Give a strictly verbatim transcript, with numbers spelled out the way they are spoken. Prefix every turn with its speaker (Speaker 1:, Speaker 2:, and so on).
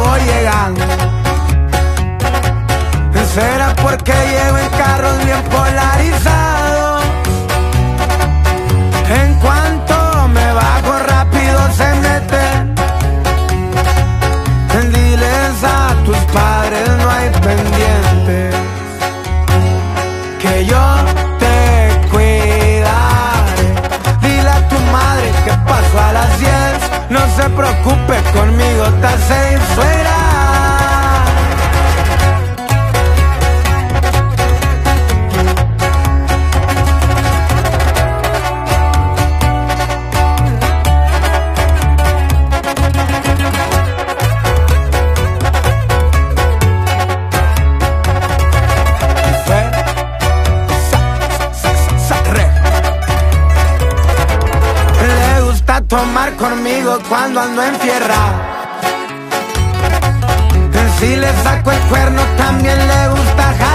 Speaker 1: voy llegando. Será porque llevo en carros bien polarizados. En cuanto me bajo rápido se meten. Diles a tus padres no hay pendientes, que yo te cuidaré. Dile a tu madre que paso a las diez. No se preocupe, conmigo está safe, suena. Tomar conmigo cuando ando en fierra. Si le saco el cuerno también le gusta jalar.